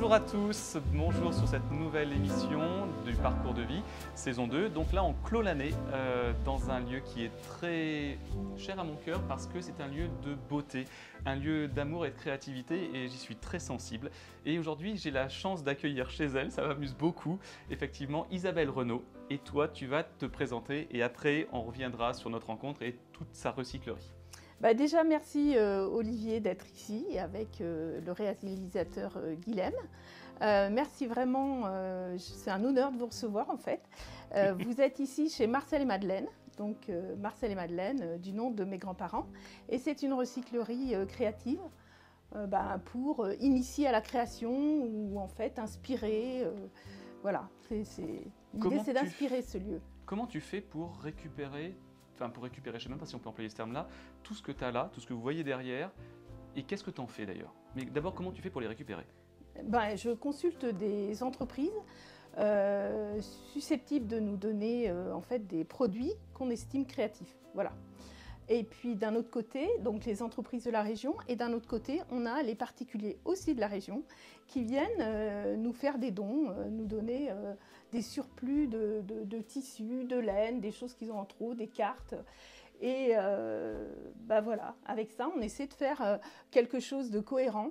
Bonjour à tous, bonjour sur cette nouvelle émission du Parcours de vie, saison 2. Donc là, on clôt l'année dans un lieu qui est très cher à mon cœur parce que c'est un lieu de beauté, un lieu d'amour et de créativité et j'y suis très sensible. Et aujourd'hui, j'ai la chance d'accueillir chez elle, ça m'amuse beaucoup, effectivement, Isabelle Renaud. Et toi, tu vas te présenter et après, on reviendra sur notre rencontre et toute sa recyclerie. Déjà, merci Olivier d'être ici avec le réalisateur Guilhem. Merci vraiment, c'est un honneur de vous recevoir en fait. Vous êtes ici chez Marcel et Madeleine, donc Marcel et Madeleine du nom de mes grands-parents. Et c'est une recyclerie créative pour initier à la création ou en fait inspirer. Voilà, l'idée c'est d'inspirer ce lieu. Comment tu fais pour récupérer, je ne sais même pas si on peut employer ce terme-là, tout ce que tu as là, tout ce que vous voyez derrière, et qu'est-ce que tu en fais d'ailleurs? Mais d'abord, comment tu fais pour les récupérer? Je consulte des entreprises susceptibles de nous donner en fait des produits qu'on estime créatifs. Voilà. Et puis d'un autre côté, donc les entreprises de la région, et d'un autre côté, on a les particuliers aussi de la région qui viennent nous faire des dons, nous donner des surplus de tissus, de laine, des choses qu'ils ont en trop, des cartes. Et voilà, avec ça, on essaie de faire quelque chose de cohérent,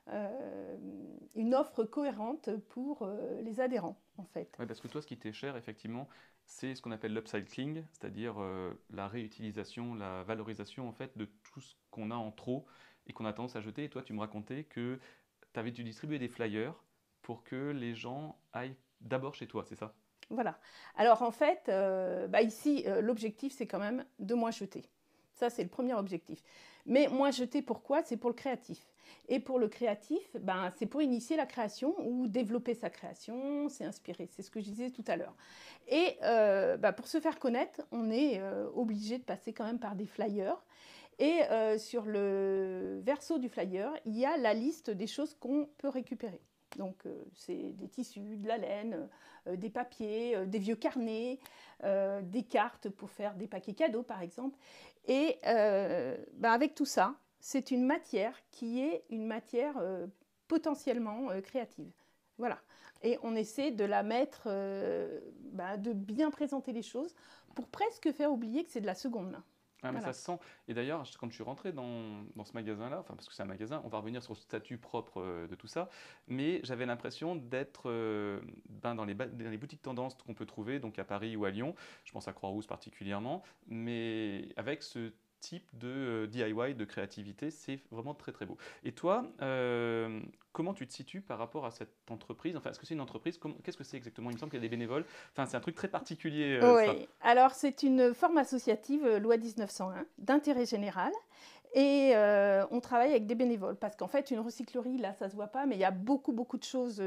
une offre cohérente pour les adhérents, en fait. Oui, parce que toi, ce qui t'est cher, effectivement, c'est ce qu'on appelle l'upcycling, c'est-à-dire la réutilisation, la valorisation en fait de tout ce qu'on a en trop et qu'on a tendance à jeter. Et toi, tu me racontais que tu avais dû distribuer des flyers pour que les gens aillent d'abord chez toi, c'est ça? Voilà. Alors en fait, ici, l'objectif, c'est quand même de moins jeter. Ça, c'est le premier objectif. Mais moins jeter, pourquoi? C'est pour le créatif. Et pour le créatif, c'est pour initier la création ou développer sa création, c'est inspirer. C'est ce que je disais tout à l'heure. Et pour se faire connaître, on est obligé de passer quand même par des flyers. Et sur le verso du flyer, il y a la liste des choses qu'on peut récupérer. Donc, c'est des tissus, de la laine, des papiers, des vieux carnets, des cartes pour faire des paquets cadeaux, par exemple. Et avec tout ça, c'est une matière qui est une matière potentiellement créative. Voilà. Et on essaie de la mettre, de bien présenter les choses pour presque faire oublier que c'est de la seconde main. Ah, mais Voilà. ça se sent. Et d'ailleurs, quand je suis rentré dans ce magasin-là, enfin parce que c'est un magasin, on va revenir sur le statut propre de tout ça, mais j'avais l'impression d'être dans les boutiques tendances qu'on peut trouver, donc à Paris ou à Lyon, je pense à Croix-Rousse particulièrement, mais avec ce type de DIY, de créativité, c'est vraiment très très beau. Et toi, comment tu te situes par rapport à cette entreprise? Enfin, est-ce que c'est une entreprise? Qu'est-ce que c'est exactement? Il me semble qu'il y a des bénévoles. Enfin, c'est un truc très particulier, ça. Oui, alors c'est une forme associative, loi 1901, d'intérêt général. Et on travaille avec des bénévoles parce qu'en fait, une recyclerie, là, ça ne se voit pas, mais il y a beaucoup, beaucoup de choses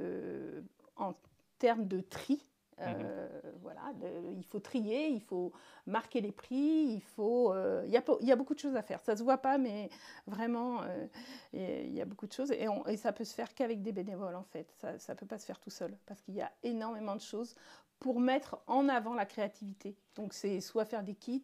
en termes de tri. Voilà, il faut trier, il faut marquer les prix, il y a beaucoup de choses à faire. Ça ne se voit pas, mais vraiment, il y a beaucoup de choses et ça peut se faire qu'avec des bénévoles en fait. Ça ne peut pas se faire tout seul parce qu'il y a énormément de choses pour mettre en avant la créativité. Donc c'est soit faire des kits,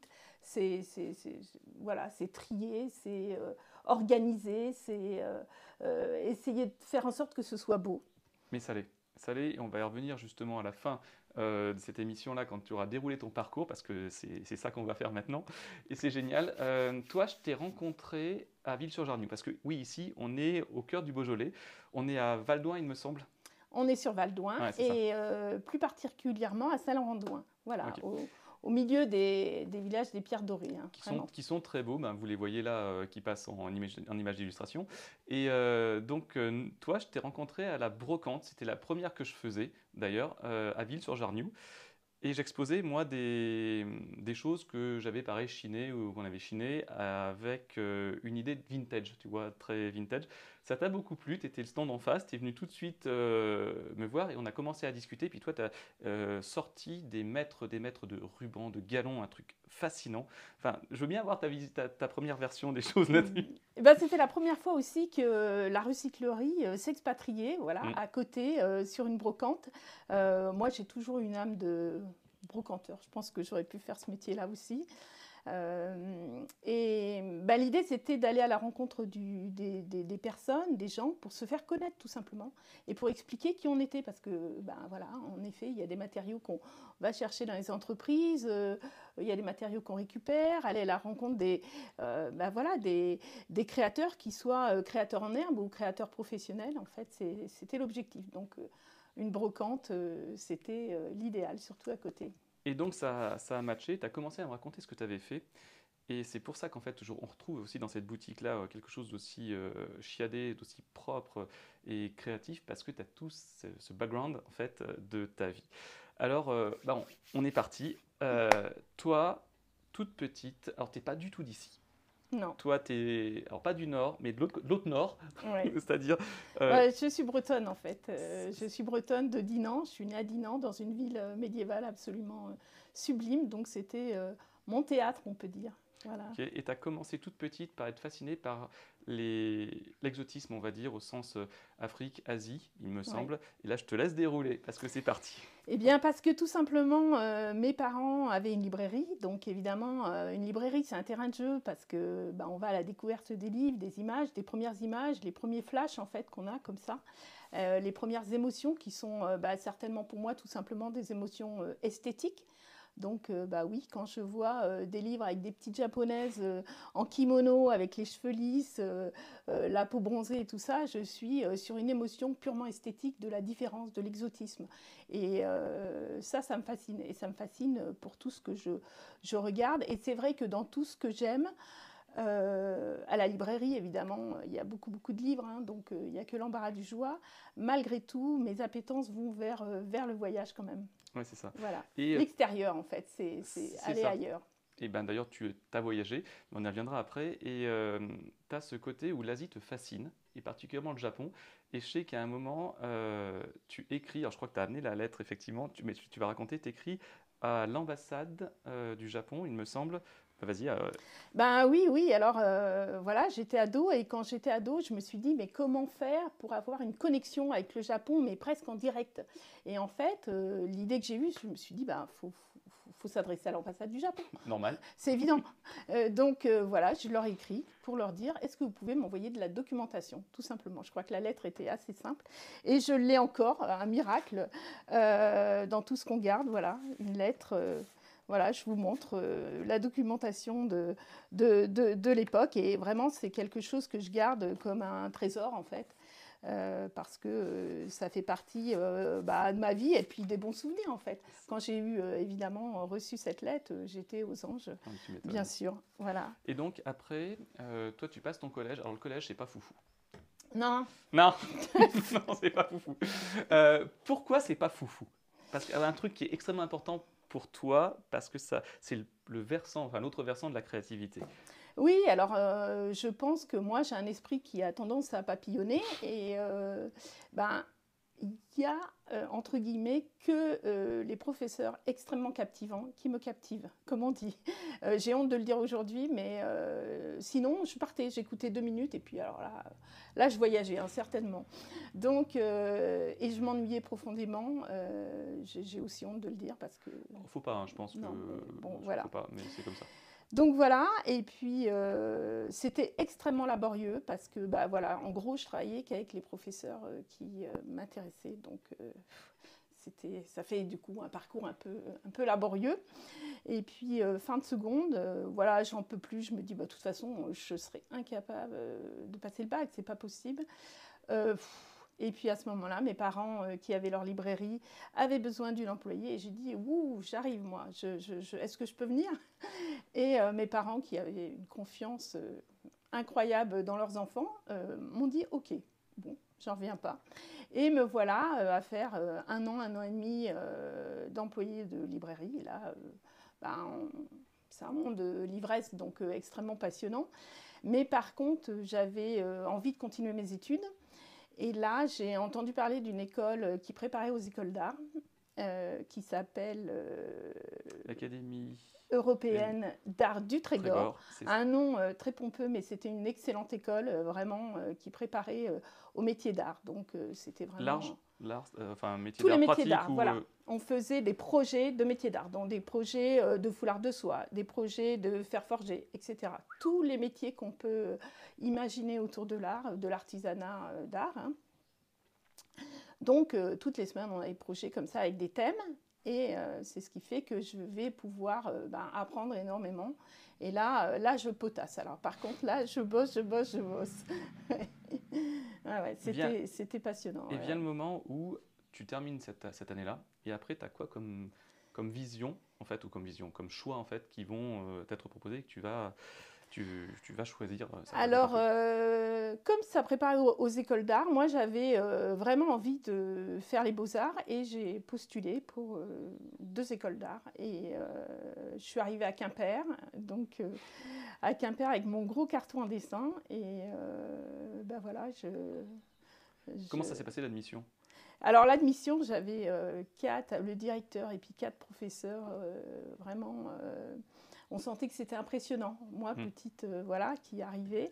voilà, c'est trier, c'est organiser, c'est essayer de faire en sorte que ce soit beau. Mais ça l'est, et on va y revenir justement à la fin de cette émission-là quand tu auras déroulé ton parcours, parce que c'est ça qu'on va faire maintenant, et c'est génial. Toi, je t'ai rencontré à Ville-sur-Jarniou, parce que oui, ici, on est au cœur du Beaujolais, on est à Valdoin, il me semble. On est sur Valdoin Ouais, et plus particulièrement à Saint-Laurent-de-Douin, voilà, okay. au milieu des villages des Pierres Dorées. Hein, qui sont très beaux, vous les voyez là, qui passent en image d'illustration. Et toi, je t'ai rencontré à la brocante, c'était la première que je faisais d'ailleurs, à Ville-sur-Jarniou. Et j'exposais, moi, des choses que j'avais, pareil, chinées ou qu'on avait chinées avec une idée de vintage, tu vois, très vintage. Ça t'a beaucoup plu, tu étais le stand en face, tu es venu tout de suite me voir et on a commencé à discuter. Puis toi, tu as sorti des mètres de rubans, de galons, un truc fascinant. Enfin, je veux bien avoir ta première version des choses là-dessus. C'était la première fois aussi que la recyclerie s'expatriait, voilà, à côté, sur une brocante. Moi, j'ai toujours une âme de brocanteur. Je pense que j'aurais pu faire ce métier-là aussi. Et bah, l'idée, c'était d'aller à la rencontre des personnes, des gens, pour se faire connaître tout simplement, et pour expliquer qui on était, parce que, bah, voilà, en effet, il y a des matériaux qu'on va chercher dans les entreprises, il y a des matériaux qu'on récupère, aller à la rencontre bah, voilà, des créateurs, qui soient créateurs en herbe ou créateurs professionnels. En fait, c'était l'objectif. Donc, une brocante, c'était l'idéal, surtout à côté. Et donc ça a matché, tu as commencé à me raconter ce que tu avais fait. Et c'est pour ça qu'en fait, on retrouve aussi dans cette boutique-là quelque chose d'aussi chiadé, d'aussi propre et créatif, parce que tu as tout ce background en fait de ta vie. Alors, bah, on est parti. Toi, toute petite, alors tu n'es pas du tout d'ici. Non. Toi, tu es, alors pas du nord, mais de l'autre nord, Ouais. c'est-à-dire... euh, Ouais, je suis bretonne en fait. Je suis bretonne de Dinan. Je suis née à Dinan, dans une ville médiévale absolument sublime. Donc c'était mon théâtre, on peut dire. Voilà. ok. Et tu as commencé toute petite par être fascinée par l'exotisme, on va dire, au sens Afrique, Asie, il me Ouais. semble. Et là, je te laisse dérouler, parce que c'est parti. Eh bien, parce que tout simplement, mes parents avaient une librairie. Donc, évidemment, une librairie, c'est un terrain de jeu parce que bah, on va à la découverte des livres, des images, des premières images, les premiers flashs en fait qu'on a comme ça, les premières émotions qui sont bah, certainement pour moi tout simplement des émotions esthétiques. Donc, bah oui, quand je vois des livres avec des petites japonaises en kimono, avec les cheveux lisses, la peau bronzée et tout ça, je suis sur une émotion purement esthétique de la différence, de l'exotisme. Et ça me fascine. Et ça me fascine pour tout ce que je regarde. Et c'est vrai que dans tout ce que j'aime, à la librairie, évidemment, il y a beaucoup, beaucoup de livres, hein, donc il n'y a que l'embarras du choix. Malgré tout, mes appétences vont vers le voyage quand même. Ouais, c'est ça. Voilà. Et L'extérieur, en fait, c'est c'est aller ça. ailleurs. Et ben d'ailleurs, tu as voyagé, on y reviendra après, et tu as ce côté où l'Asie te fascine, et particulièrement le Japon. Et je sais qu'à un moment, tu écris, alors je crois que tu as amené la lettre, effectivement, mais tu vas raconter, tu écris à l'ambassade du Japon, il me semble. Vas-y. Ben oui, oui, alors voilà, j'étais ado et quand j'étais ado, je me suis dit, mais comment faire pour avoir une connexion avec le Japon, mais presque en direct. Et en fait, l'idée que j'ai eue, je me suis dit, ben, faut s'adresser à l'ambassade du Japon. Normal. C'est évident. Donc voilà, je leur ai écrit pour leur dire, est-ce que vous pouvez m'envoyer de la documentation, tout simplement. Je crois que la lettre était assez simple. Et je l'ai encore, un miracle, dans tout ce qu'on garde, voilà, une lettre. Voilà, je vous montre la documentation de l'époque. Et vraiment, c'est quelque chose que je garde comme un trésor, en fait. Parce que ça fait partie bah, de ma vie et puis des bons souvenirs en fait. Quand j'ai eu évidemment reçu cette lettre, j'étais aux anges, Ah, tu m'étonnes. bien sûr. Voilà. Et donc après, toi tu passes ton collège. Alors le collège, c'est pas foufou. Non, Non, non, c'est pas foufou. Pourquoi c'est pas foufou? Parce qu'il y a un truc qui est extrêmement important pour toi, parce que ça, c'est le versant, enfin l'autre versant de la créativité. oui, alors je pense que moi j'ai un esprit qui a tendance à papillonner et ben il y a entre guillemets que les professeurs extrêmement captivants qui me captivent, comme on dit. J'ai honte de le dire aujourd'hui, mais sinon je partais, j'écoutais 2 minutes et puis alors là je voyageais hein, certainement. Donc et je m'ennuyais profondément. J'ai aussi honte de le dire parce que Faut pas, hein, je pense que non, mais bon voilà. faut pas, mais c'est comme ça. Donc voilà, et puis c'était extrêmement laborieux parce que bah voilà, en gros je travaillais qu'avec les professeurs qui m'intéressaient, donc ça fait du coup un parcours un peu laborieux. Et puis fin de seconde, voilà, j'en peux plus, je me dis bah de toute façon je serais incapable de passer le bac, c'est pas possible. Et puis à ce moment-là, mes parents qui avaient leur librairie avaient besoin d'une employée et j'ai dit ouh, j'arrive moi, est-ce que je peux venir? Et mes parents qui avaient une confiance incroyable dans leurs enfants m'ont dit ok, bon, j'en reviens pas. Et me voilà à faire 1 an et demi d'employé de librairie. Et là, c'est un monde de l'ivresse, donc extrêmement passionnant. Mais par contre, j'avais envie de continuer mes études. Et là, j'ai entendu parler d'une école qui préparait aux écoles d'art. qui s'appelle L'Académie européenne d'art du Trégor. Trégor, c'est ça. Un nom très pompeux, mais c'était une excellente école, vraiment, qui préparait au métier d'art. Donc, c'était vraiment... L'art, enfin, métier Tous les d'art métiers pratique d'art, ou voilà. On faisait des projets de métiers d'art, donc des projets de foulard de soie, des projets de fer forgé, etc. Tous les métiers qu'on peut imaginer autour de l'art, de l'artisanat d'art, hein. Donc, toutes les semaines, on a des projets comme ça avec des thèmes. Et c'est ce qui fait que je vais pouvoir apprendre énormément. Et là, je potasse. Alors, par contre, là, je bosse. Ah ouais, c'était passionnant. Et vient le moment où tu termines cette année-là. Et après, tu as quoi comme vision, en fait, ou comme choix, en fait, qui vont t'être proposés, que tu vas choisir. Alors, comme ça prépare aux écoles d'art, moi j'avais vraiment envie de faire les beaux-arts et j'ai postulé pour 2 écoles d'art. Et je suis arrivée à Quimper, donc à Quimper avec mon gros carton en dessin. Et ben voilà, Comment ça s'est passé l'admission? Alors l'admission, j'avais 4, le directeur et puis 4 professeurs, vraiment... on sentait que c'était impressionnant, moi, petite, voilà, qui arrivait.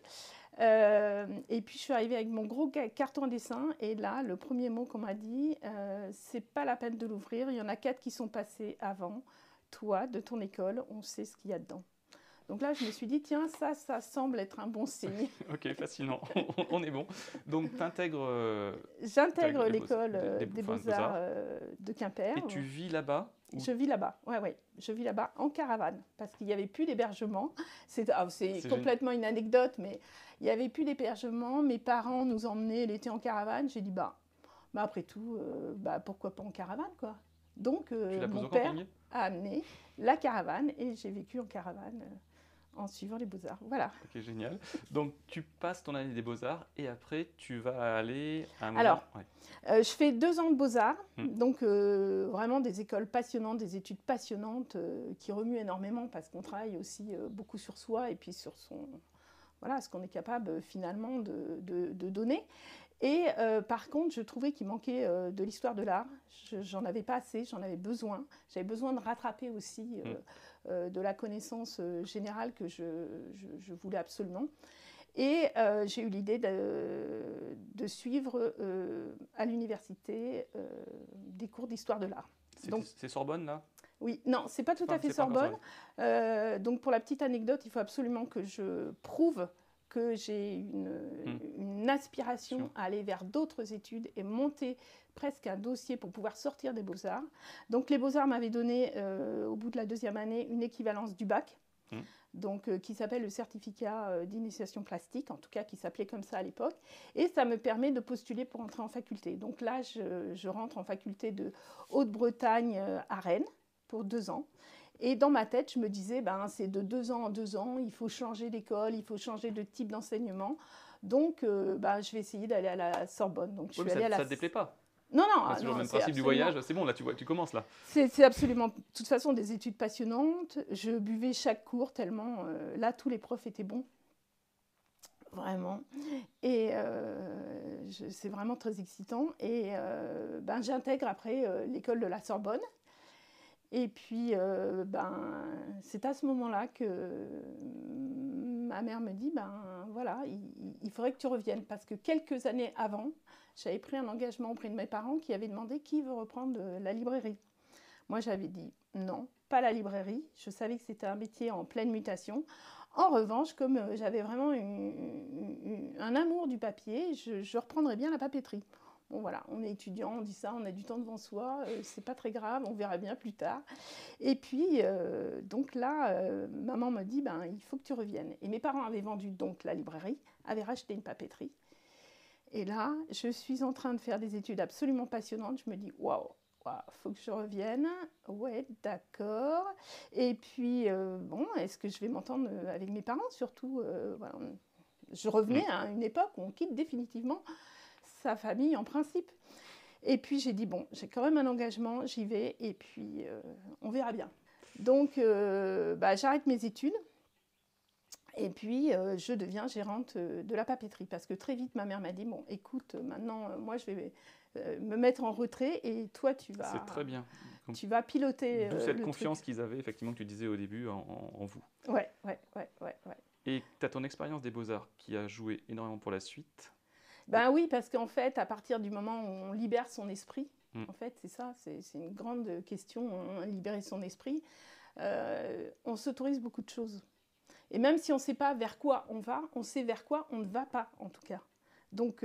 Et puis, je suis arrivée avec mon gros carton à dessin. Et là, le premier mot qu'on m'a dit, c'est pas la peine de l'ouvrir. Il y en a 4 qui sont passés avant. Toi, de ton école, on sait ce qu'il y a dedans. Donc là, je me suis dit, tiens, ça semble être un bon signe. Ok, fascinant, on est bon. Donc, tu intègres... J'intègre l'école des Beaux-Arts de Quimper. Et tu vis là-bas? Je vis là-bas, ouais. Je vis là-bas en caravane, parce qu'il n'y avait plus d'hébergement. C'est complètement une anecdote, mais il n'y avait plus d'hébergement. Mes parents nous emmenaient l'été en caravane. J'ai dit, après tout, pourquoi pas en caravane, quoi. Donc, mon père a amené la caravane et j'ai vécu en caravane en suivant les Beaux-Arts. Voilà. Ok, génial. Donc, tu passes ton année des Beaux-Arts et après, tu vas aller à un moment... Alors, je fais 2 ans de Beaux-Arts, donc vraiment des écoles passionnantes, des études passionnantes qui remuent énormément parce qu'on travaille aussi beaucoup sur soi et puis sur ce qu'on est capable finalement de donner. Et par contre, je trouvais qu'il manquait de l'histoire de l'art. J'en avais pas assez, j'en avais besoin. J'avais besoin de rattraper aussi de la connaissance générale que je voulais absolument. Et j'ai eu l'idée de suivre à l'université des cours d'histoire de l'art. C'est Sorbonne, là? Oui, non, c'est pas tout à fait Sorbonne. Donc pour la petite anecdote, il faut absolument que je prouve que j'ai une aspiration à aller vers d'autres études et monter presque un dossier pour pouvoir sortir des Beaux-Arts. Donc les Beaux-Arts m'avaient donné, au bout de la 2e année, une équivalence du bac. Donc, qui s'appelle le certificat d'initiation plastique, en tout cas qui s'appelait comme ça à l'époque. Et ça me permet de postuler pour entrer en faculté. Donc là, je rentre en faculté de Haute-Bretagne à Rennes pour 2 ans. Et dans ma tête, je me disais, c'est de 2 ans en 2 ans, il faut changer d'école, il faut changer de type d'enseignement. Donc, je vais essayer d'aller à la Sorbonne. Donc, ça ne te déplaît pas? Non. C'est toujours le même principe du voyage. C'est bon, là, tu commences là. C'est absolument, de toute façon, des études passionnantes. Je buvais chaque cours tellement, là, tous les profs étaient bons. Vraiment. Et c'est vraiment très excitant. Et j'intègre après l'école de la Sorbonne. Et puis, c'est à ce moment-là que ma mère me dit, voilà, il faudrait que tu reviennes. Parce que quelques années avant, j'avais pris un engagement auprès de mes parents qui avaient demandé qui veut reprendre la librairie. Moi, j'avais dit non, pas la librairie. Je savais que c'était un métier en pleine mutation. En revanche, comme j'avais vraiment un amour du papier, je reprendrais bien la papeterie. Bon voilà, on est étudiant, on dit ça, on a du temps devant soi, c'est pas très grave, on verra bien plus tard. Et puis, donc là, maman me dit, il faut que tu reviennes. Et mes parents avaient vendu donc la librairie, avaient racheté une papeterie. Et là, je suis en train de faire des études absolument passionnantes. Je me dis, waouh, faut que je revienne. Ouais, d'accord. Et puis, est-ce que je vais m'entendre avec mes parents surtout voilà. Je revenais à une époque où on quitte définitivement sa famille en principe. Et puis, j'ai dit, j'ai quand même un engagement, j'y vais. Et puis, on verra bien. Donc, j'arrête mes études. Et puis, je deviens gérante de la papeterie parce que très vite, ma mère m'a dit, bon, écoute, maintenant, moi, je vais me mettre en retrait et toi, C'est très bien. tu vas piloter D'où cette le confiance truc. qu'ils avaient, effectivement, que tu disais au début en vous. Ouais, ouais, ouais, ouais, ouais. Et tu as ton expérience des beaux-arts qui a joué énormément pour la suite. Ben oui, parce qu'en fait, à partir du moment où on libère son esprit, Mm. en fait, c'est ça, c'est une grande question, libérer son esprit, on s'autorise beaucoup de choses. Et même si on ne sait pas vers quoi on va, on sait vers quoi on ne va pas, en tout cas. Donc,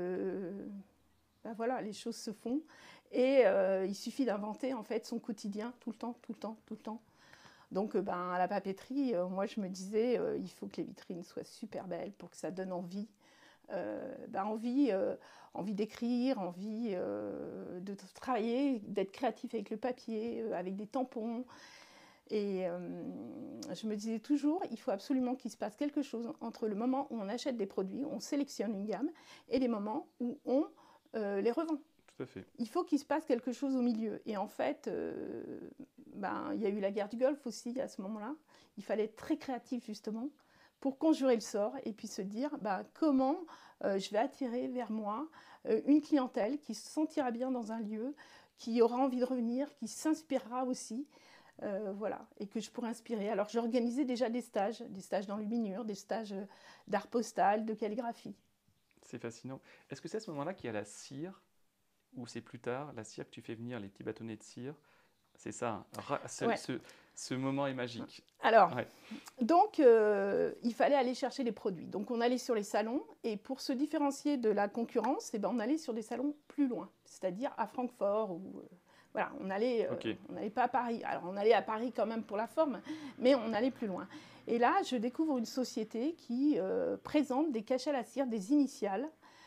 ben voilà, les choses se font. Et il suffit d'inventer, en fait, son quotidien, tout le temps, tout le temps, tout le temps. Donc, ben, à la papeterie, moi, je me disais, il faut que les vitrines soient super belles pour que ça donne envie. Ben, envie d'écrire, envie de travailler, d'être créatif avec le papier, avec des tampons. Et je me disais toujours, il faut absolument qu'il se passe quelque chose entre le moment où on achète des produits, on sélectionne une gamme, et les moments où on les revend. Tout à fait. Il faut qu'il se passe quelque chose au milieu. Et en fait, ben, il y a eu la guerre du Golfe aussi à ce moment-là. Il fallait être très créatif justement pour conjurer le sort et puis se dire ben, comment je vais attirer vers moi une clientèle qui se sentira bien dans un lieu, qui aura envie de revenir, qui s'inspirera aussi. Voilà, et que je pourrais inspirer. Alors j'organisais déjà des stages d'enluminure, des stages d'art postal, de calligraphie. C'est fascinant. Est-ce que c'est à ce moment-là qu'il y a la cire, ou c'est plus tard, la cire que tu fais venir, les petits bâtonnets de cire? C'est ça, hein. Ouais. Ce moment est magique. Alors, Ouais. donc il fallait aller chercher les produits. Donc on allait sur les salons et pour se différencier de la concurrence, eh ben, on allait sur des salons plus loin, c'est-à-dire à Francfort ou voilà, on n'allait Ok. pas à Paris. Alors on allait à Paris quand même pour la forme, mais on allait plus loin. Et là, je découvre une société qui présente des cachets à la cire, des initiales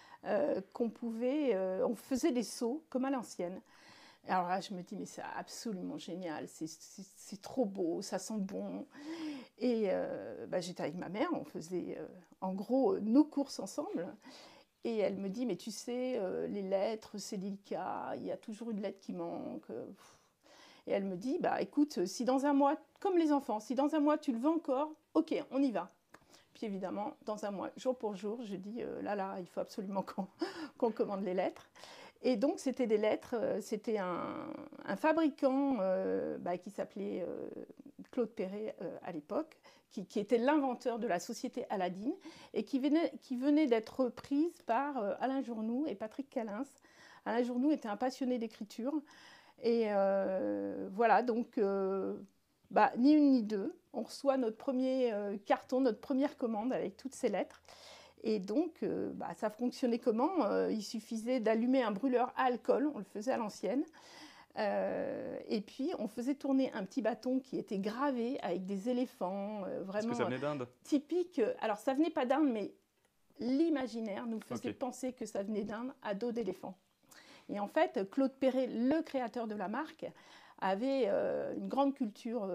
on faisait des seaux comme à l'ancienne. Alors là, je me dis, mais c'est absolument génial, c'est trop beau, ça sent bon. Et bah, j'étais avec ma mère, on faisait en gros nos courses ensemble. Et elle me dit, mais tu sais, les lettres, c'est délicat, il y a toujours une lettre qui manque. Et elle me dit, bah écoute, si dans un mois, comme les enfants, si dans un mois tu le veux encore, ok, on y va. Puis évidemment, dans un mois, jour pour jour, je dis, là, il faut absolument qu'on commande les lettres. Et donc, c'était des lettres, c'était un fabricant bah, qui s'appelait Claude Perret à l'époque, qui était l'inventeur de la société Aladdin et qui venait d'être reprise par Alain Journoux et Patrick Calins. Alain Journoux était un passionné d'écriture. Et voilà, donc, bah, ni une ni deux, on reçoit notre premier carton, notre première commande avec toutes ces lettres. Et donc, bah, ça fonctionnait comment il suffisait d'allumer un brûleur à alcool, on le faisait à l'ancienne. Et puis, on faisait tourner un petit bâton qui était gravé avec des éléphants, Est-ce que vraiment ça venait d'Inde? typiques. Alors, ça venait pas d'Inde, mais l'imaginaire nous faisait Ok. penser que ça venait d'Inde à dos d'éléphant. Et en fait, Claude Perret, le créateur de la marque, avait une grande culture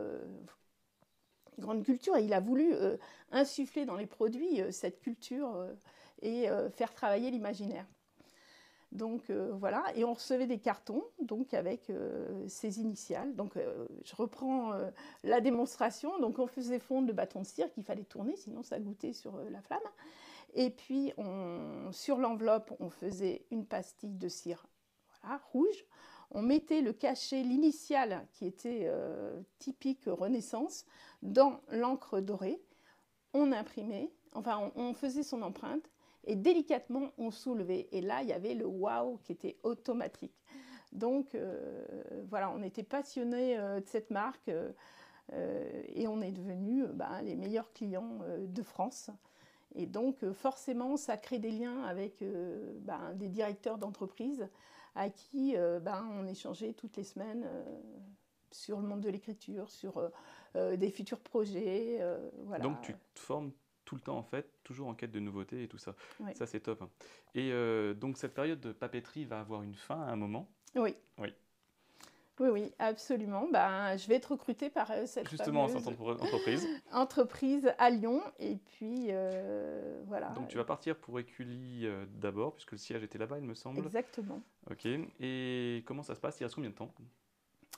et il a voulu insuffler dans les produits cette culture et faire travailler l'imaginaire. Donc voilà, et on recevait des cartons donc avec ces initiales. Donc je reprends la démonstration. Donc on faisait fondre le bâton de cire qu'il fallait tourner, sinon ça goûtait sur la flamme. Et puis sur l'enveloppe, on faisait une pastille de cire voilà, rouge. On mettait le cachet, l'initiale qui était typique Renaissance, dans l'encre dorée. On imprimait, enfin on faisait son empreinte et délicatement on soulevait. Et là, il y avait le waouh qui était automatique. Donc voilà, on était passionnés de cette marque et on est devenus les meilleurs clients de France. Et donc forcément, ça crée des liens avec des directeurs d'entreprise à qui on échangeait toutes les semaines sur le monde de l'écriture, sur des futurs projets. Voilà. Donc tu te formes tout le temps en fait, toujours en quête de nouveautés et tout ça. Oui. Ça c'est top, hein. Et donc cette période de papeterie va avoir une fin à un moment. Oui. Oui. Oui, oui, absolument. Je vais être recrutée par cette Justement en fameuse sortant d'entreprise. entreprise à Lyon. Et puis, voilà. Donc tu vas partir pour Écully d'abord, puisque le siège était là-bas, il me semble. Exactement. Ok. Et comment ça se passe? Il reste combien de temps?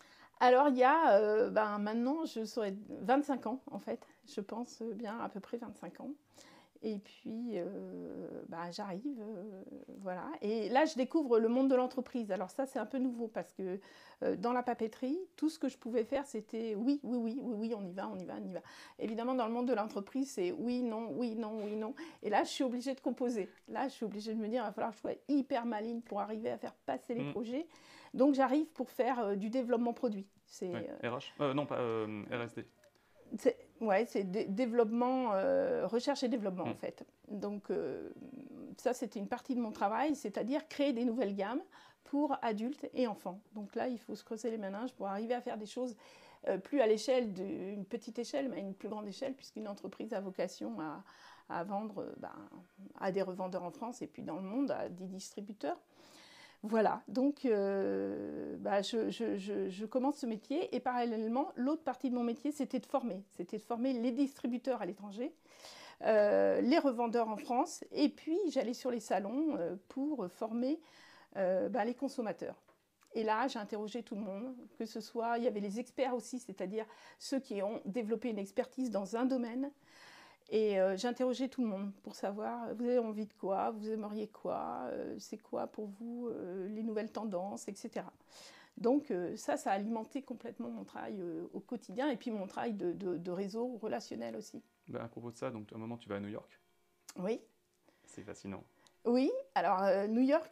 Alors, il y a, maintenant, je saurais 25 ans, en fait. Je pense bien à peu près 25 ans. Et puis, j'arrive, voilà. Et là, je découvre le monde de l'entreprise. Alors ça, c'est un peu nouveau parce que dans la papeterie, tout ce que je pouvais faire, c'était oui, oui, oui, oui, oui, on y va, on y va, on y va. Évidemment, dans le monde de l'entreprise, c'est oui, non, oui, non, oui, non. Et là, je suis obligée de composer. Là, je suis obligée de me dire, il va falloir que je sois hyper maligne pour arriver à faire passer les projets. Donc, j'arrive pour faire du développement produit. C'est RH? Non, pas RSD. c'est développement, recherche et développement en fait. Donc ça, c'était une partie de mon travail, c'est-à-dire créer des nouvelles gammes pour adultes et enfants. Donc là, il faut se creuser les méninges pour arriver à faire des choses plus à l'échelle d'une petite échelle, mais à une plus grande échelle, puisqu'une entreprise a vocation à vendre à des revendeurs en France et puis dans le monde, à des distributeurs. Voilà, donc je commence ce métier et parallèlement, l'autre partie de mon métier, c'était de former. C'était de former les distributeurs à l'étranger, les revendeurs en France et puis j'allais sur les salons pour former les consommateurs. Et là, j'ai interrogé tout le monde, que ce soit, il y avait les experts aussi, c'est-à-dire ceux qui ont développé une expertise dans un domaine. Et j'ai interrogé tout le monde pour savoir, vous avez envie de quoi, vous aimeriez quoi, c'est quoi pour vous les nouvelles tendances, etc. Donc ça a alimenté complètement mon travail au quotidien et puis mon travail de réseau relationnel aussi. À propos de ça, donc à un moment tu vas à New York. Oui. C'est fascinant. Oui, alors New York,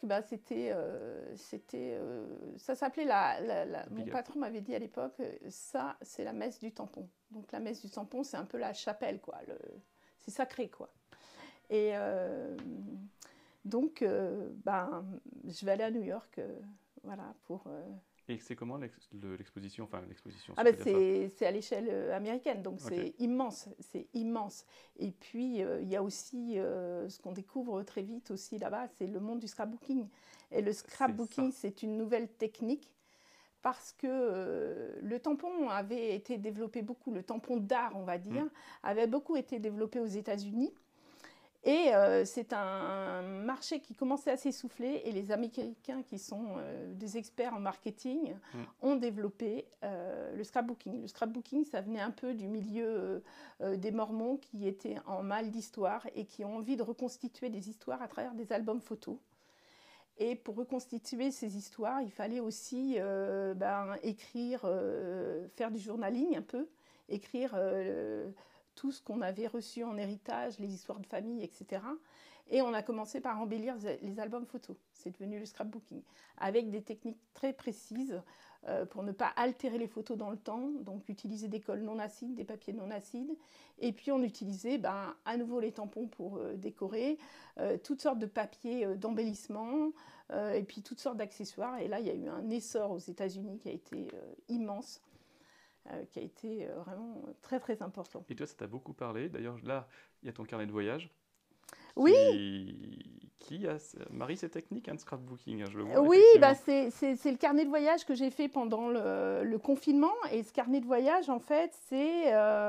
ça s'appelait mon patron m'avait dit à l'époque, ça c'est la messe du tampon. Donc la messe du tampon, c'est un peu la chapelle, quoi. C'est sacré, quoi. Et donc, je vais aller à New York, voilà, pour. Et c'est comment l'exposition, enfin l'exposition c'est à l'échelle américaine, donc c'est immense, c'est immense. Et puis il y a aussi ce qu'on découvre très vite aussi là-bas, c'est le monde du scrapbooking. Et le scrapbooking, c'est une nouvelle technique parce que le tampon avait été développé beaucoup, le tampon d'art, on va dire, avait beaucoup été développé aux États-Unis. Et c'est un marché qui commençait à s'essouffler et les Américains qui sont des experts en marketing ont développé le scrapbooking. Le scrapbooking, ça venait un peu du milieu des Mormons qui étaient en mal d'histoire et qui ont envie de reconstituer des histoires à travers des albums photos. Et pour reconstituer ces histoires, il fallait aussi écrire, faire du journaling un peu, écrire tout ce qu'on avait reçu en héritage, les histoires de famille, etc. Et on a commencé par embellir les albums photos. C'est devenu le scrapbooking, avec des techniques très précises pour ne pas altérer les photos dans le temps, donc utiliser des colles non acides, des papiers non acides. Et puis on utilisait à nouveau les tampons pour décorer, toutes sortes de papiers d'embellissement, et puis toutes sortes d'accessoires. Et là, il y a eu un essor aux États-Unis qui a été immense. Qui a été vraiment très très important. Et toi, ça t'a beaucoup parlé. D'ailleurs, là, il y a ton carnet de voyage. Oui. Marie, c'est technique, de scrapbooking, je le vois. Oui, c'est le carnet de voyage que j'ai fait pendant le confinement. Et ce carnet de voyage, en fait, c'est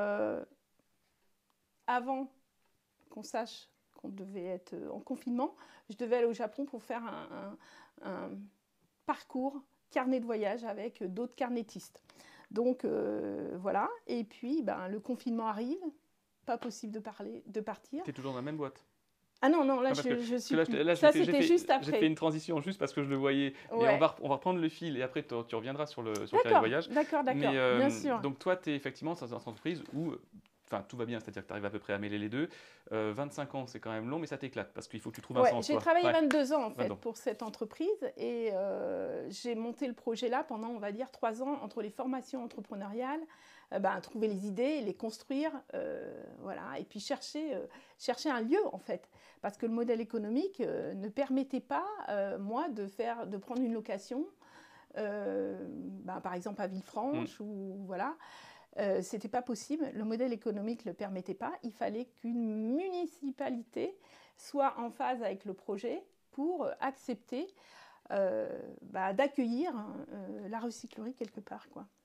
avant qu'on sache qu'on devait être en confinement, je devais aller au Japon pour faire un parcours carnet de voyage avec d'autres carnétistes. Donc voilà, et puis le confinement arrive, pas possible de partir. Tu es toujours dans la même boîte? Ah non, là je suis plus. Ça c'était juste après. J'ai fait une transition juste parce que je le voyais. Ouais. Mais on va reprendre le fil et après tu reviendras sur le carnet de voyage. D'accord, bien sûr. Donc toi, tu es effectivement dans une entreprise où tout va bien, c'est-à-dire que tu arrives à peu près à mêler les deux. 25 ans, c'est quand même long, mais ça t'éclate parce qu'il faut que tu trouves un sens. J'ai travaillé 22 ans en fait pour cette entreprise et j'ai monté le projet là pendant, on va dire, 3 ans entre les formations entrepreneuriales, trouver les idées, les construire, voilà, et puis chercher un lieu en fait, parce que le modèle économique ne permettait pas, moi, de prendre une location, par exemple à Villefranche ou voilà. C'était pas possible, le modèle économique ne le permettait pas, il fallait qu'une municipalité soit en phase avec le projet pour accepter d'accueillir la recyclerie quelque part, quoi.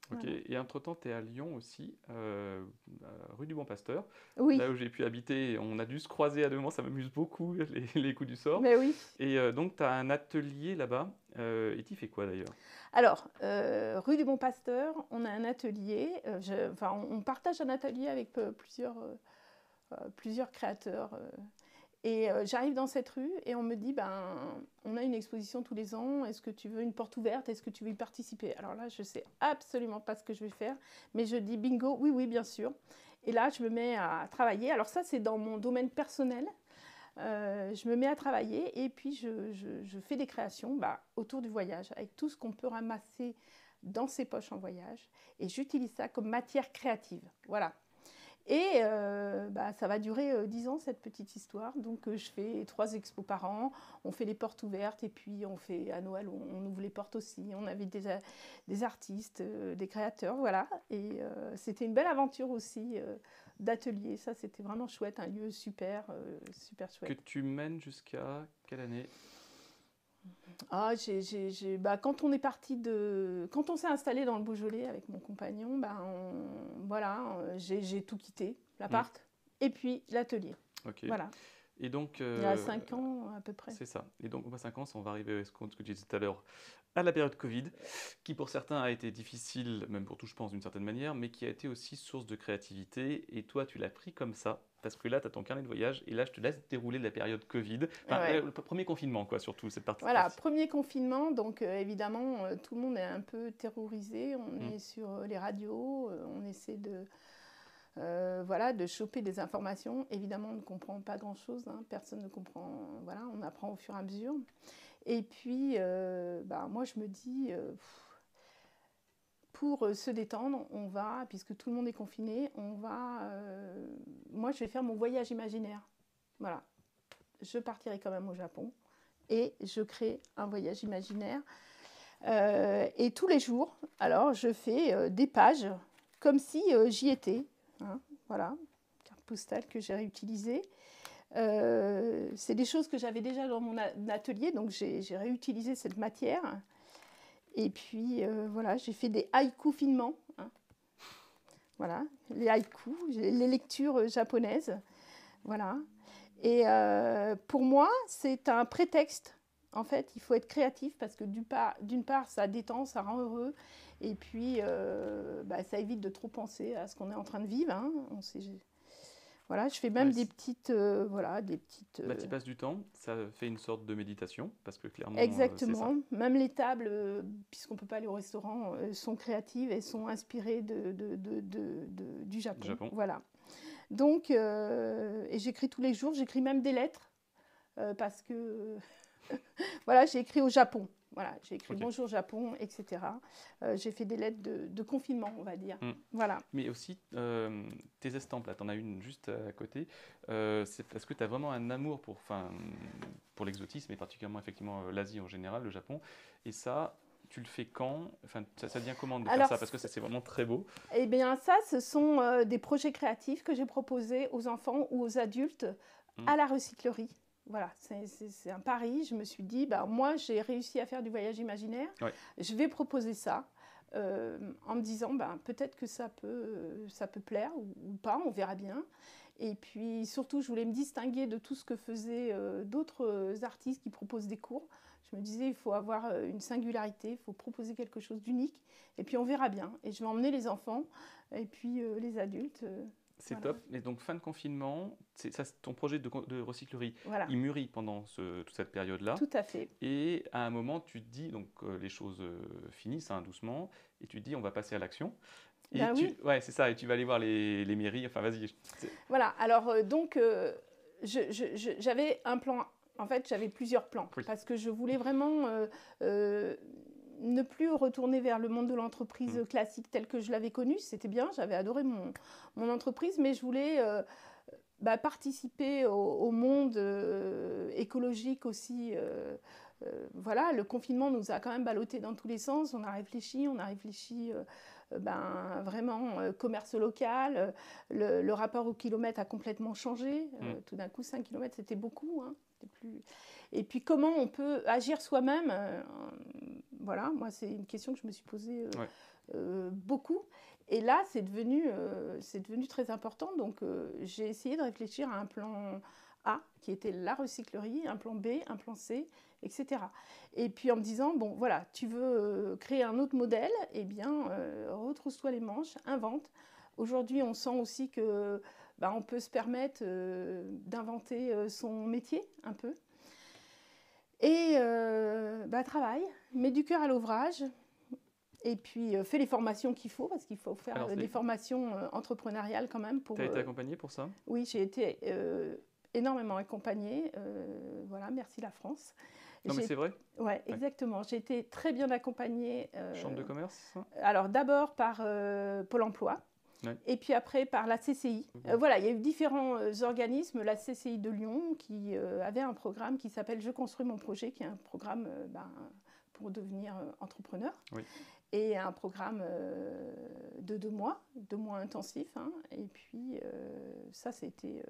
Ok. Voilà. Et entre-temps, tu es à Lyon aussi, rue du Bon Pasteur, Oui, là où j'ai pu habiter. On a dû se croiser à deux moments, ça m'amuse beaucoup, les coups du sort. mais oui. Et donc, tu as un atelier là-bas. Et tu fais quoi d'ailleurs? Alors, rue du Bon Pasteur, on a un atelier. Enfin, on partage un atelier avec plusieurs créateurs. Et j'arrive dans cette rue et on me dit, ben, on a une exposition tous les ans, est-ce que tu veux une porte ouverte, est-ce que tu veux y participer? Alors là, je ne sais absolument pas ce que je vais faire, mais je dis bingo, oui, oui, bien sûr. Et là, je me mets à travailler. Alors ça, c'est dans mon domaine personnel. Je me mets à travailler et puis je fais des créations autour du voyage, avec tout ce qu'on peut ramasser dans ses poches en voyage. Et j'utilise ça comme matière créative. Voilà. Et ça va durer 10 ans, cette petite histoire. Donc, je fais 3 expos par an. On fait les portes ouvertes et puis on fait à Noël, on ouvre les portes aussi. On invite des artistes, des créateurs, voilà. Et c'était une belle aventure aussi d'atelier. Ça, c'était vraiment chouette, un lieu super, super Que chouette. tu mènes jusqu'à quelle année? Ah, quand on est quand on s'est installé dans le Beaujolais avec mon compagnon, voilà, j'ai tout quitté, Hmm. l'appart et puis l'atelier. Ok. Voilà, Et donc, il y a 5 ans à peu près. c'est ça. Et donc, au bout de 5 ans, on va arriver à ce que tu disais tout à l'heure, à la période Covid, qui pour certains a été difficile, même pour tout, je pense, d'une certaine manière, mais qui a été aussi source de créativité. Et toi, tu l'as pris comme ça, parce que là, tu as ton carnet de voyage, et là, je te laisse dérouler la période Covid. Enfin, Ouais. le premier confinement, quoi, surtout, cette Voilà, partie. premier confinement, donc évidemment, tout le monde est un peu terrorisé. On Hmm. est sur les radios, on essaie de choper des informations. Évidemment, on ne comprend pas grand-chose, hein, personne ne comprend. Voilà, on apprend au fur et à mesure. Et puis, moi, je me dis, pour se détendre, puisque tout le monde est confiné, moi, je vais faire mon voyage imaginaire. Voilà, je partirai quand même au Japon et je crée un voyage imaginaire. Et tous les jours, alors, je fais des pages comme si j'y étais. Hein, voilà, carte postale que j'ai réutilisée. C'est des choses que j'avais déjà dans mon atelier, donc j'ai réutilisé cette matière. Et puis voilà, j'ai fait des haïkus finement. Hein. Voilà, les haïkus, les lectures japonaises. Voilà. Et pour moi, c'est un prétexte. En fait, il faut être créatif parce que d'une part, ça détend, ça rend heureux. Et puis, ça évite de trop penser à ce qu'on est en train de vivre. Hein. Voilà, je fais même Ouais, des petites, bah, tu passes du temps, ça fait une sorte de méditation, parce que clairement, c'est ça. exactement. Même les tables, puisqu'on ne peut pas aller au restaurant, sont créatives et sont inspirées du Du Japon. Japon. Voilà. Donc, et j'écris tous les jours, j'écris même des lettres, parce que, voilà, j'ai écrit au Japon. Voilà, j'ai écrit Ok. Bonjour Japon, etc. J'ai fait des lettres de confinement, on va dire. Hmm. Voilà. Mais aussi, tes estampes, là, tu en as une juste à côté. C'est parce que tu as vraiment un amour pour l'exotisme, et particulièrement, effectivement, l'Asie en général, le Japon. Et ça, tu le fais quand? Enfin, ça devient comment de faire Alors, ça? Parce que ça, c'est vraiment très beau. eh bien, ça, ce sont des projets créatifs que j'ai proposés aux enfants ou aux adultes Hmm. à la recyclerie. Voilà, c'est un pari. Je me suis dit, moi, j'ai réussi à faire du voyage imaginaire. Ouais. Je vais proposer ça en me disant, peut-être que ça peut plaire ou pas, on verra bien. Et puis, surtout, je voulais me distinguer de tout ce que faisaient d'autres artistes qui proposent des cours. Je me disais, il faut avoir une singularité, il faut proposer quelque chose d'unique. Et puis, on verra bien. Et je vais emmener les enfants et puis les adultes. C'est Voilà. top. Et donc, fin de confinement, ton projet de recyclerie, Voilà, il mûrit pendant toute cette période-là. tout à fait. Et à un moment, tu te dis, donc les choses finissent hein, doucement, et tu te dis, on va passer à l'action. Et Ben oui, ouais, c'est ça, et tu vas aller voir les mairies, enfin vas-y. voilà. Alors, donc, j'avais un plan. En fait, j'avais plusieurs plans Oui. parce que je voulais vraiment euh, ne plus retourner vers le monde de l'entreprise classique tel que je l'avais connu. C'était bien, j'avais adoré mon entreprise, mais je voulais participer au monde écologique aussi. Voilà, le confinement nous a quand même ballotté dans tous les sens. On a réfléchi vraiment commerce local. Le rapport au kilomètre a complètement changé. Tout d'un coup, 5 kilomètres, c'était beaucoup. Hein. Et puis, comment on peut agir soi-même Voilà, moi, c'est une question que je me suis posée Ouais. beaucoup. Et là, c'est devenu très important. Donc, j'ai essayé de réfléchir à un plan A, qui était la recyclerie, un plan B, un plan C, etc. Et puis en me disant, bon, voilà, tu veux créer un autre modèle, eh bien, retrousse-toi les manches, invente. Aujourd'hui, on sent aussi que on peut se permettre d'inventer son métier un peu. Et travaille, mets du cœur à l'ouvrage. Et puis, fais les formations qu'il faut, parce qu'il faut faire Alors, des formations entrepreneuriales quand même. tu as été accompagné pour ça? Oui, j'ai été énormément accompagnée. Voilà, merci la France. Non, mais c'est vrai? Ouais, exactement. J'ai été très bien accompagnée. Chambre de commerce, ça? Alors, d'abord par Pôle emploi. Ouais. Et puis après par la CCI. Voilà, il y a eu différents organismes. La CCI de Lyon qui avait un programme qui s'appelle Je construis mon projet, qui est un programme pour devenir entrepreneur. Oui. Et un programme de 2 mois intensifs. Hein. Et puis ça, c'était...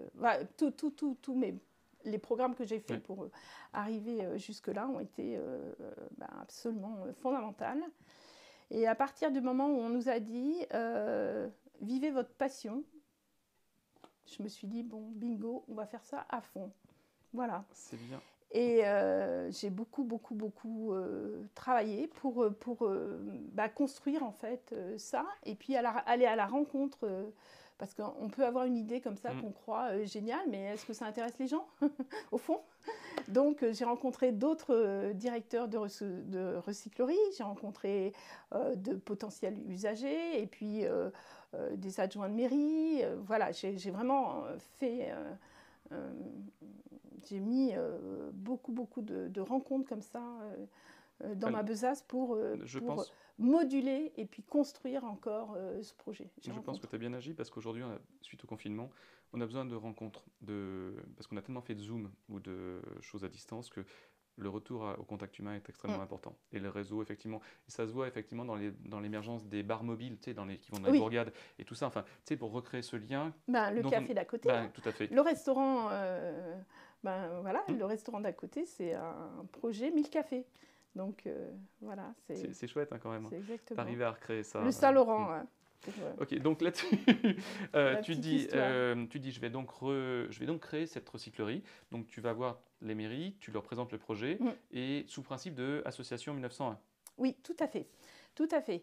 les programmes que j'ai faits pour arriver jusque-là ont été absolument fondamentaux. Et à partir du moment où on nous a dit vivez votre passion, je me suis dit bon, bingo, on va faire ça à fond. Voilà. C'est bien. Et j'ai beaucoup travaillé pour construire en fait ça, et puis aller à la rencontre, parce qu'on peut avoir une idée comme ça qu'on croit géniale, mais est-ce que ça intéresse les gens au fond? Donc j'ai rencontré d'autres directeurs de recyclerie, j'ai rencontré de potentiels usagers, et puis des adjoints de mairie. Voilà, j'ai vraiment fait... j'ai mis beaucoup de rencontres comme ça dans ma besace pour moduler et puis construire encore ce projet. Je pense que tu as bien agi, parce qu'aujourd'hui, suite au confinement, on a besoin de rencontres, parce qu'on a tellement fait de Zoom ou de choses à distance que le retour au contact humain est extrêmement important. Et le réseau, effectivement, et ça se voit effectivement dans l'émergence des bars mobiles, tu sais, qui vont dans les bourgades et tout ça. Enfin, tu sais, pour recréer ce lien. Le café d'à côté. Tout à fait. Le restaurant, le restaurant d'à côté, c'est un projet 1000 cafés. Donc voilà, c'est chouette hein, quand même. C'est exactement. T'arriver à recréer ça. Le Saint-Laurent. Ok, donc là-dessus, tu dis je vais donc créer cette recyclerie. Donc tu vas voir les mairies, tu leur présentes le projet et sous principe de association 1901. Oui, tout à fait, tout à fait.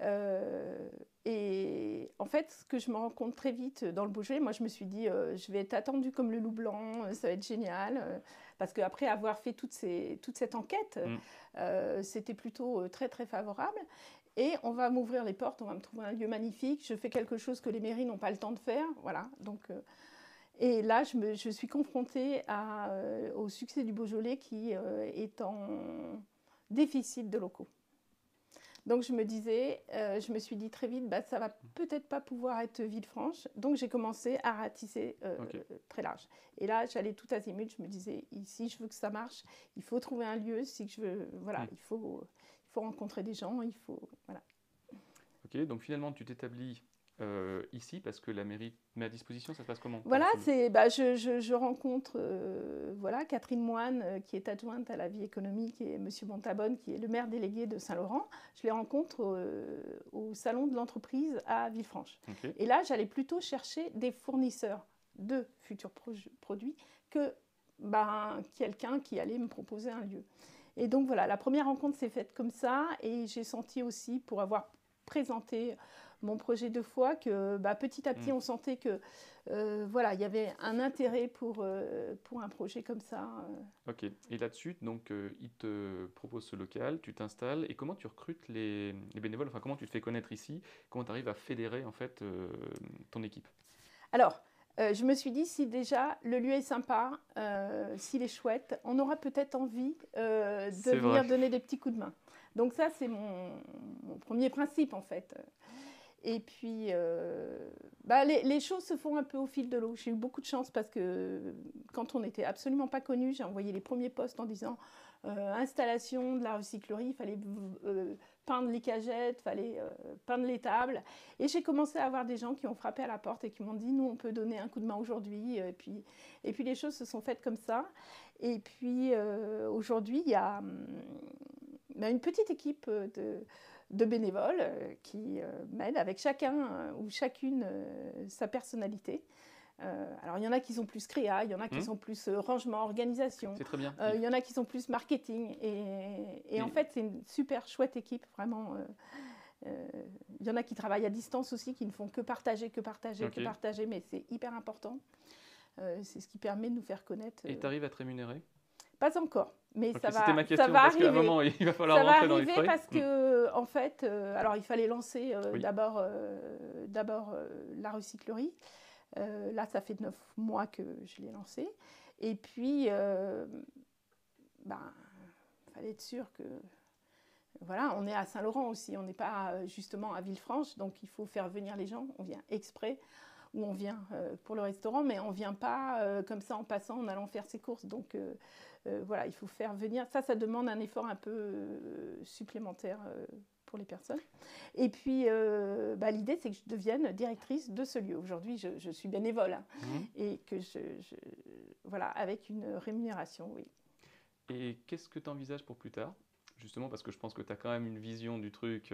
Et en fait, ce que je me rends compte très vite dans le Beaujolais, moi je me suis dit je vais être attendue comme le loup blanc, ça va être génial. Parce qu'après avoir fait toute cette enquête, c'était plutôt très très favorable. Et on va m'ouvrir les portes, on va me trouver un lieu magnifique. Je fais quelque chose que les mairies n'ont pas le temps de faire. Voilà. Donc, et là, je suis confrontée au succès du Beaujolais qui est en déficit de locaux. Donc je me suis dit très vite, ça va peut-être pas pouvoir être Villefranche. Donc j'ai commencé à ratisser très large. Et là, j'allais tout azimut. Je me disais, si je veux que ça marche, il faut trouver un lieu. Si je veux, voilà, il faut rencontrer des gens. Il faut, voilà. Ok, donc finalement, tu t'établis ici parce que la mairie met à disposition. Ça se passe comment? Voilà, je rencontre Catherine Moine, qui est adjointe à la vie économique, et Monsieur Montabonne, qui est le maire délégué de Saint-Laurent. Je les rencontre au salon de l'entreprise à Villefranche. Okay. Et là, j'allais plutôt chercher des fournisseurs de futurs produits que quelqu'un qui allait me proposer un lieu. Et donc voilà, la première rencontre s'est faite comme ça, et j'ai senti aussi, pour avoir présenté mon projet 2 fois, que petit à petit on sentait que il y avait un intérêt pour un projet comme ça. Ok, et là-dessus, donc ils te proposent ce local, tu t'installes, et comment tu recrutes les bénévoles? Enfin, comment tu te fais connaître ici? Comment tu arrives à fédérer en fait ton équipe? Alors, je me suis dit, si déjà le lieu est sympa, s'il est chouette, on aura peut-être envie de venir donner des petits coups de main. Donc ça, c'est mon premier principe en fait. Et puis, les choses se font un peu au fil de l'eau. J'ai eu beaucoup de chance parce que quand on n'était absolument pas connu, j'ai envoyé les premiers posts en disant installation de la recyclerie, il fallait peindre les cagettes, il fallait peindre les tables. Et j'ai commencé à avoir des gens qui ont frappé à la porte et qui m'ont dit, nous, on peut donner un coup de main aujourd'hui. Et puis les choses se sont faites comme ça. Et puis, aujourd'hui, il y a... une petite équipe de bénévoles qui m'aident avec chacun ou chacune sa personnalité. Alors, il y en a qui sont plus créa, il y en a qui sont plus rangement, organisation. C'est très bien. Il y en a qui sont plus marketing. Et en fait, c'est une super chouette équipe, vraiment. Il y en a qui travaillent à distance aussi, qui ne font que partager, que partager, mais c'est hyper important. C'est ce qui permet de nous faire connaître. Et tu arrives à te rémunérer? Pas encore, mais Ok, ça va, c'était ma question, ça va parce qu'à un arriver. moment, il va falloir Ça va rentrer dans les arriver frais. parce que, en fait, alors il fallait lancer Oui. d'abord la recyclerie. Là, ça fait 9 mois que je l'ai lancée. Et puis, il fallait être sûr que... Voilà, on est à Saint-Laurent aussi, on n'est pas justement à Villefranche, donc il faut faire venir les gens. On vient exprès ou on vient pour le restaurant, mais on ne vient pas comme ça en passant, en allant faire ses courses. Donc voilà, il faut faire venir. Ça demande un effort un peu supplémentaire pour les personnes. Et puis, l'idée, c'est que je devienne directrice de ce lieu. Aujourd'hui, je suis bénévole et que voilà, avec une rémunération, oui. Et qu'est-ce que tu envisages pour plus tard? Justement, parce que je pense que tu as quand même une vision du truc.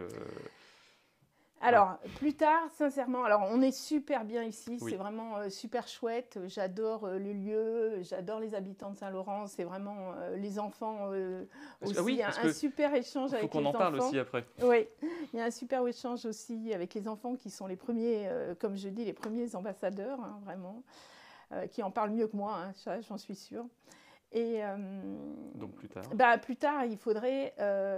Alors, plus tard, sincèrement, alors on est super bien ici, Oui. c'est vraiment super chouette. J'adore le lieu, j'adore les habitants de Saint-Laurent, c'est vraiment les enfants aussi. Oui, Il y a parce un que super échange avec faut qu'on les en parle enfants. aussi après. Oui, il y a un super échange aussi avec les enfants qui sont les premiers, comme je dis, les premiers ambassadeurs, hein, vraiment, qui en parlent mieux que moi, hein, ça, j'en suis sûre. Et Donc plus tard. plus tard, il me faudrait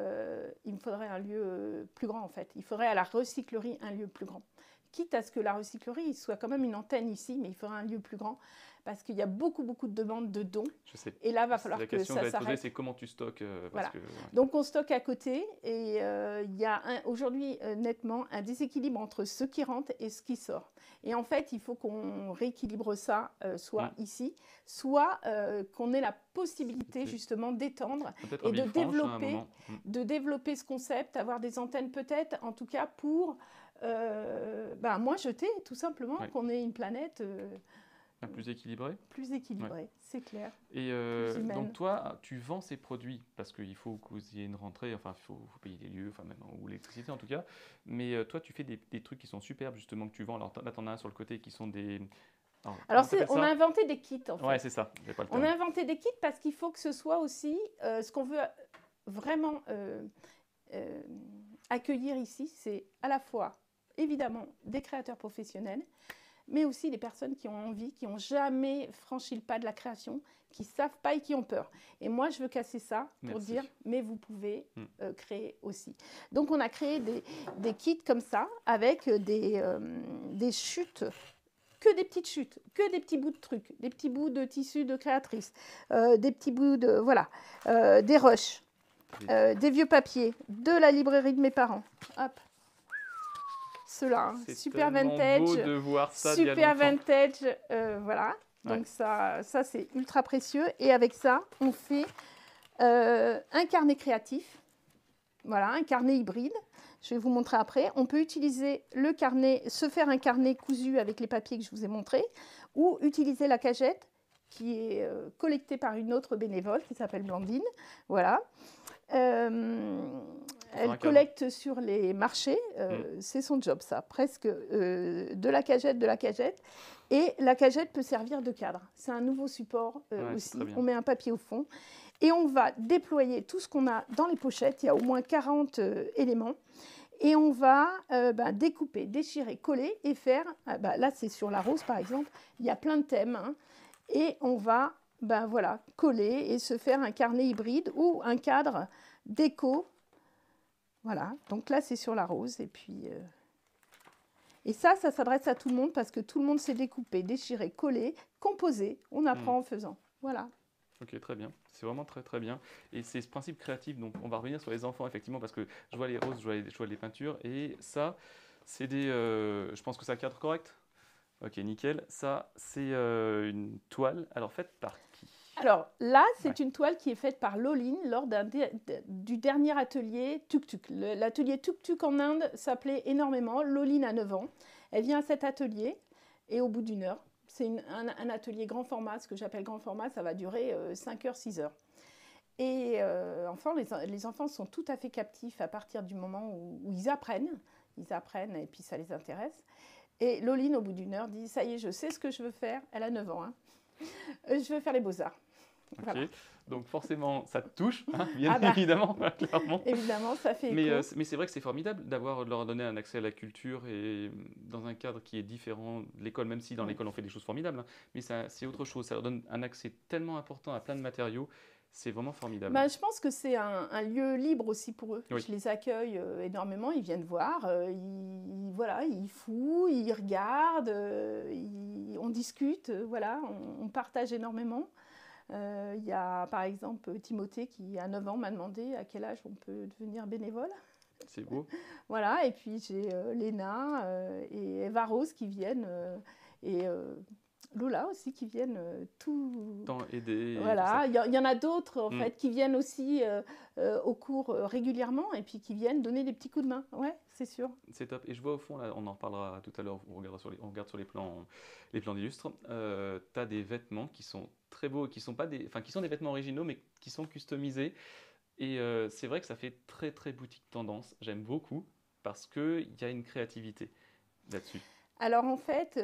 un lieu plus grand en fait. Il faudrait à la recyclerie un lieu plus grand. Quitte à ce que la recyclerie soit quand même une antenne ici, mais il faudrait un lieu plus grand parce qu'il y a beaucoup de demandes de dons. Je sais. Et là, il va falloir que ça s'arrête. La question que j'allais te poser, s'arrête. c'est comment tu stockes Voilà. que, ouais. Donc on stocke à côté et il y a aujourd'hui nettement un déséquilibre entre ce qui rentre et ce qui sort. Et en fait, il faut qu'on rééquilibre ça soit ici, soit qu'on ait la possibilité justement d'étendre et de développer ce concept, avoir des antennes peut-être, en tout cas pour moins jeter tout simplement, qu'on ait une planète plus équilibrée. Plus équilibrée, c'est clair. Et donc toi, tu vends ces produits parce qu'il faut que vous ayez une rentrée, enfin il faut payer les lieux, enfin même ou l'électricité en tout cas. Mais toi, tu fais des trucs qui sont superbes justement que tu vends. Alors là, tu en as un sur le côté qui sont des... Alors on a inventé des kits en fait. Ouais, c'est ça. J'ai pas le terme. On a inventé des kits parce qu'il faut que ce soit aussi ce qu'on veut vraiment accueillir ici, c'est à la fois évidemment des créateurs professionnels, mais aussi des personnes qui ont envie, qui n'ont jamais franchi le pas de la création, qui ne savent pas et qui ont peur. Et moi, je veux casser ça pour dire, mais vous pouvez créer aussi. Donc, on a créé des kits comme ça, avec des chutes, que des petites chutes, que des petits bouts de trucs, des petits bouts de tissus de créatrices, des petits bouts de... Voilà, des rushs, des vieux papiers, de la librairie de mes parents. Hop. Ceux-là, super vintage, beau de voir ça super vintage, voilà. Donc ça c'est ultra précieux. Et avec ça, on fait un carnet créatif, voilà, un carnet hybride. Je vais vous montrer après. On peut utiliser le carnet, se faire un carnet cousu avec les papiers que je vous ai montrés, ou utiliser la cagette qui est collectée par une autre bénévole qui s'appelle Blandine, voilà. Elle collecte sur les marchés, c'est son job ça, presque de la cagette. Et la cagette peut servir de cadre. C'est un nouveau support aussi. On met un papier au fond et on va déployer tout ce qu'on a dans les pochettes. Il y a au moins 40 éléments. Et on va découper, déchirer, coller et faire... là, c'est sur la rose par exemple. Il y a plein de thèmes. Hein, et on va coller et se faire un carnet hybride ou un cadre déco. Voilà, donc là c'est sur la rose et puis et ça s'adresse à tout le monde parce que tout le monde sait découper, déchirer, coller, composer. On apprend en faisant. Voilà. Ok, très bien. C'est vraiment très très bien. Et c'est ce principe créatif. Donc on va revenir sur les enfants effectivement parce que je vois les roses, je vois les peintures et ça c'est des. Je pense que c'est un cadre correct. Ok, nickel. Ça c'est une toile. Alors faite par qui? Alors là, c'est une toile qui est faite par Loline lors du dernier atelier Tuk Tuk. L'atelier Tuk Tuk en Inde s'appelait énormément. Loline a 9 ans. Elle vient à cet atelier et au bout d'une heure, c'est un atelier grand format, ce que j'appelle grand format, ça va durer 5 heures, 6 heures. Et enfin, les enfants sont tout à fait captifs à partir du moment où ils apprennent. Ils apprennent et puis ça les intéresse. Et Loline, au bout d'une heure, dit « Ça y est, je sais ce que je veux faire. » Elle a 9 ans. Hein. Je veux faire les beaux-arts. Ok, Voilà. donc forcément, ça te touche, hein, bien Ah bah, évidemment, clairement. évidemment, ça fait Mais, écho. mais c'est vrai que c'est formidable d'avoir leur donner un accès à la culture et dans un cadre qui est différent de l'école, même si dans Mm. l'école on fait des choses formidables, hein, mais c'est autre chose. Ça leur donne un accès tellement important à plein de matériaux, c'est vraiment formidable. Ben, je pense que c'est un lieu libre aussi pour eux. Oui. Je les accueille énormément, ils viennent voir, voilà, ils fouillent, ils regardent, on discute, voilà, on partage énormément. Il y a par exemple Timothée qui a 9 ans m'a demandé à quel âge on peut devenir bénévole. C'est beau. Voilà, et puis j'ai Léna et Eva Rose qui viennent et Lola aussi qui viennent tout. Tant aider. Voilà, il y en a d'autres en Mm. fait qui viennent aussi au cours régulièrement et puis qui viennent donner des petits coups de main. Ouais, c'est sûr. C'est top. Et je vois au fond, là, on en reparlera tout à l'heure, on regarde sur les plans d'illustres, tu as des vêtements qui sont très beaux, qui sont pas des, enfin, qui sont des vêtements originaux, mais qui sont customisés. Et c'est vrai que ça fait très très boutique tendance. J'aime beaucoup parce qu'il y a une créativité là-dessus. Alors en fait,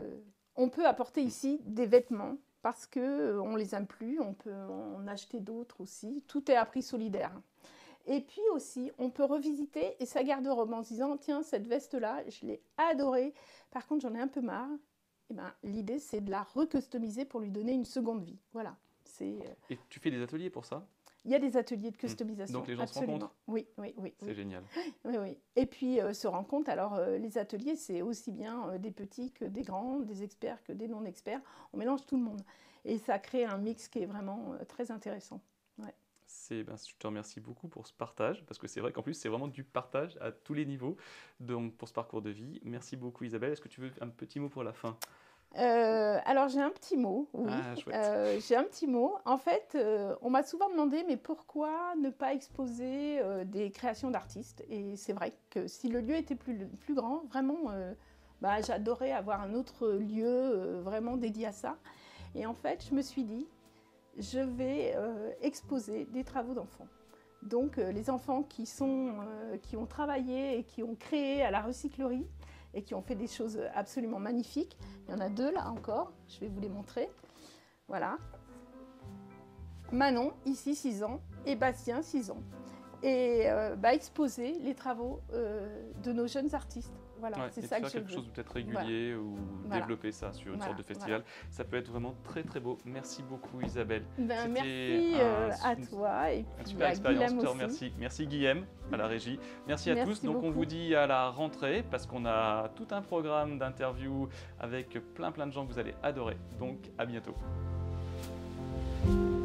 on peut apporter ici des vêtements parce que on les aime plus, on peut en acheter d'autres aussi. Tout est à prix solidaire. Et puis aussi, on peut revisiter et sa garde-robe en se disant tiens, cette veste-là, je l'ai adorée. Par contre, j'en ai un peu marre. Et ben, l'idée, c'est de la recustomiser pour lui donner une seconde vie. Voilà. Et tu fais des ateliers pour ça? Il y a des ateliers de customisation. Donc les gens absolument. se rencontrent? Oui. C'est génial. Oui, oui. Et puis se rencontrent. Alors les ateliers, c'est aussi bien des petits que des grands, des experts que des non-experts. On mélange tout le monde. Et ça crée un mix qui est vraiment très intéressant. Ouais. Je te remercie beaucoup pour ce partage, parce que c'est vrai qu'en plus, c'est vraiment du partage à tous les niveaux, donc pour ce parcours de vie. Merci beaucoup Isabelle. Est-ce que tu veux un petit mot pour la fin? Alors j'ai un petit mot, oui. Ah, chouette. J'ai un petit mot. En fait, on m'a souvent demandé, mais pourquoi ne pas exposer des créations d'artistes? Et c'est vrai que si le lieu était plus grand, vraiment, j'adorais avoir un autre lieu vraiment dédié à ça. Et en fait, je me suis dit, je vais exposer des travaux d'enfants. Donc les enfants qui ont travaillé et qui ont créé à la recyclerie, et qui ont fait des choses absolument magnifiques. Il y en a 2 là encore, je vais vous les montrer. Voilà. Manon, ici 6 ans, et Bastien 6 ans. Et exposer les travaux de nos jeunes artistes. Voilà, Ouais, c'est et ça de que faire je quelque veux. chose de peut-être régulier ou Voilà. développer ça sur une sorte de festival. Ça peut être vraiment très très beau. Merci beaucoup Isabelle. Ben, C'était merci à toi et une puis super à expérience, je Guilhem te aussi. remercie. Merci Guilhem à la régie. Merci à Merci tous. Donc on beaucoup. vous dit à la rentrée parce qu'on a tout un programme d'interviews avec plein de gens que vous allez adorer. Donc à bientôt.